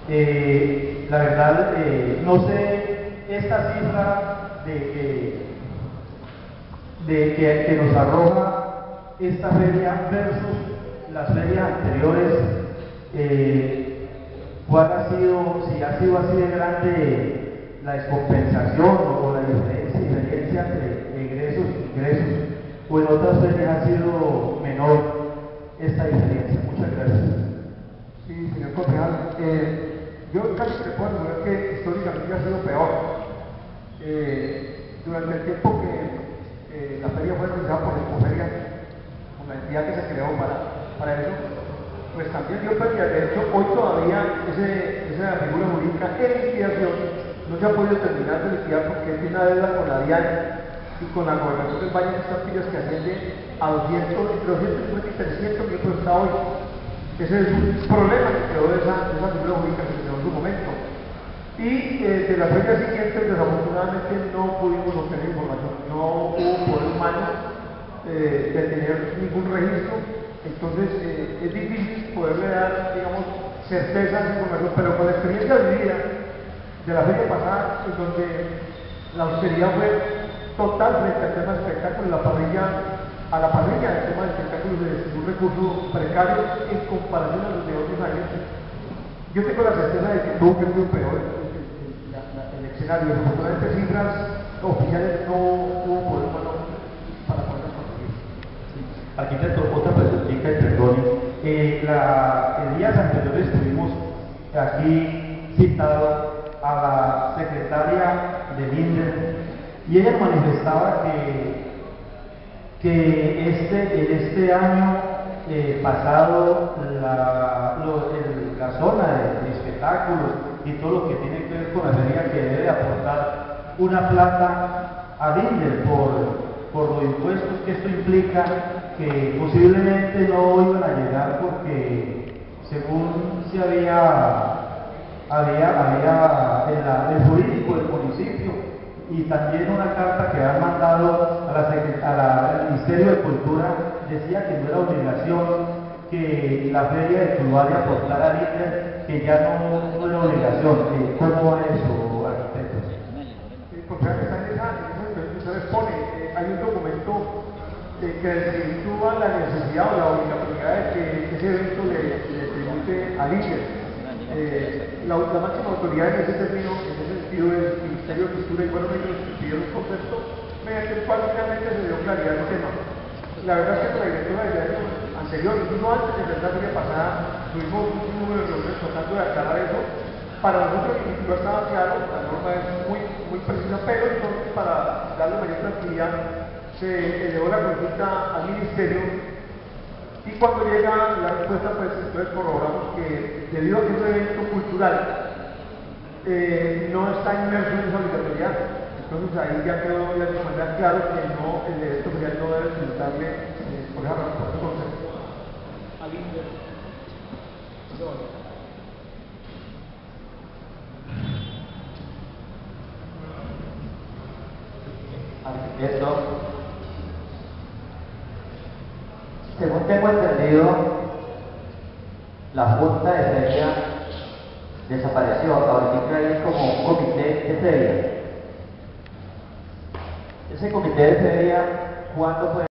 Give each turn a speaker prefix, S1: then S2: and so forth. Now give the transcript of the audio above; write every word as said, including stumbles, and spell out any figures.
S1: Eh, la verdad, eh, no sé esta cifra de que, de que, que nos arroja esta feria versus las ferias anteriores, eh, cuál ha sido, si ha sido así de grande la descompensación o la diferencia, diferencia entre egresos e ingresos, o en otras ferias ha sido menor esta diferencia. Muchas gracias.
S2: Sí, señor concejal. Eh, yo casi te puedo asegurar que históricamente ha sido peor. Eh, durante el tiempo que eh, la feria fue organizada por Expoferia, con la entidad que se creó para, para eso, pues también dio pérdida. De hecho, hoy todavía ese, esa figura jurídica en liquidación no se ha podido terminar de liquidar porque tiene una deuda con la DIAN y con la gobernación del Valle de Estampillas que asciende a doscientos, entre doscientos cincuenta y trescientos mil pesos hasta hoy. Ese es un problema que quedó de esa, de esa figura jurídica que se quedó en su momento. Y eh, de las fechas siguientes, desafortunadamente, no pudimos obtener información. No hubo poder humano eh, de tener ningún registro. Entonces, eh, es difícil poderle dar, digamos, certeza a esa información, pero con la experiencia vivida de la fecha pasada, en donde la austeridad fue total frente al tema de espectáculos, la parrilla, a la parrilla del tema de espectáculos de un recurso precario en comparación a los de otros años. Yo tengo la certeza de que tuvo que ser peor el, el, la, la, el escenario. Desafortunadamente, cifras oficiales no hubo poder humano para poderlas conseguir.
S1: Sí. Arquitecto, otra preguntita y perdone. Eh, la, el días anteriores tuvimos aquí citado a la secretaria del INDER y ella manifestaba que que este, en este año eh, pasado la, lo, el, la zona de, de espectáculos y todo lo que tiene que ver con la feria que debe aportar una plata al INDER por, por los impuestos que esto implica, que posiblemente no iban a llegar porque según se había había, había el, el jurídico del municipio y también una carta que han mandado a la, a la, al Ministerio de Cultura decía que no era obligación que la feria de Tuluá aportara al INDER, que ya no, no era obligación. Eh, ¿Cómo va eso, arquitecto?
S2: Eh, porque está en esa, en esa situación que usted expone, eh, hay un documento eh, que desvirtúa la necesidad o la obligatoriedad de que ese evento le, le tribute al INDER. Eh, la, la máxima autoridad en ese término, en ese sentido, es el Ministerio de Cultura y bueno, ellos pidieron un concepto mediante el cual finalmente se dio claridad al tema. La verdad es que con la directora del año anterior, incluso antes de la feria pasada, tuvimos un número de reuniones tratando de aclarar eso. Para nosotros no estaba claro, la norma es muy, muy precisa, pero entonces para darle mayor tranquilidad se elevó la consulta al Ministerio. Y cuando llega la respuesta, pues entonces corroboramos que debido a que es un evento cultural, eh, no está inmerso en esa obligatoriedad. Entonces ahí ya quedó de alguna manera claro que no, el evento oficial no debe tributarle eh, por esa razón, por ese concepto. Al INDER.
S3: Arquitecto, según tengo entendido, la Junta de Feria desapareció. Ahorita hay como un comité de feria. Ese comité de feria, ¿cuándo fue?